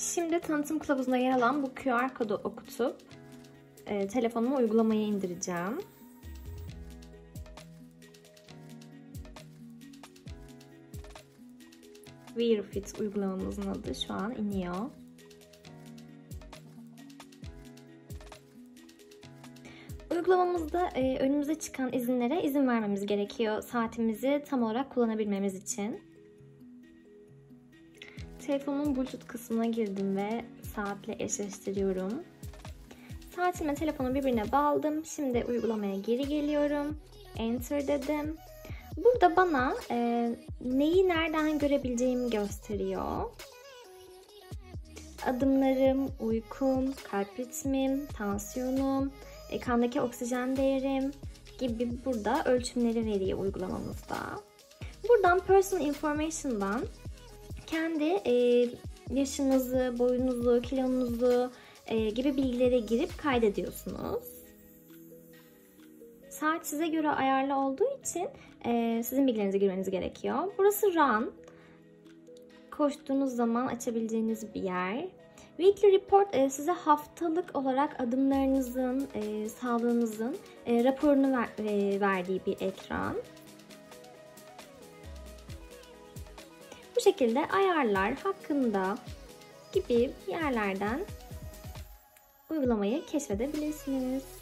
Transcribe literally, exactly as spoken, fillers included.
Şimdi tanıtım kılavuzunda yer alan bu Q R kodu okutup e, telefonuma uygulamayı indireceğim. Wear Fit uygulamamızın adı şu an iniyor. Uygulamamızda e, önümüze çıkan izinlere izin vermemiz gerekiyor saatimizi tam olarak kullanabilmemiz için. Telefonumun Bluetooth kısmına girdim ve saatle eşleştiriyorum. Saatimle telefonu birbirine bağladım. Şimdi uygulamaya geri geliyorum. Enter dedim. Burada bana e, neyi nereden görebileceğimi gösteriyor. Adımlarım, uykum, kalp ritmim, tansiyonum, e, kandaki oksijen değerim gibi burada ölçümleri veriyor uygulamamızda. Buradan Personal Information'dan kendi e, yaşınızı, boyunuzu, kilonuzu e, gibi bilgilere girip kaydediyorsunuz. Saat size göre ayarlı olduğu için e, sizin bilgilerinizi girmeniz gerekiyor. Burası Run. Koştuğunuz zaman açabileceğiniz bir yer. Weekly Report e, size haftalık olarak adımlarınızın, e, sağlığınızın e, raporunu ver, e, verdiği bir ekran. Bu şekilde ayarlar hakkında gibi yerlerden uygulamayı keşfedebilirsiniz.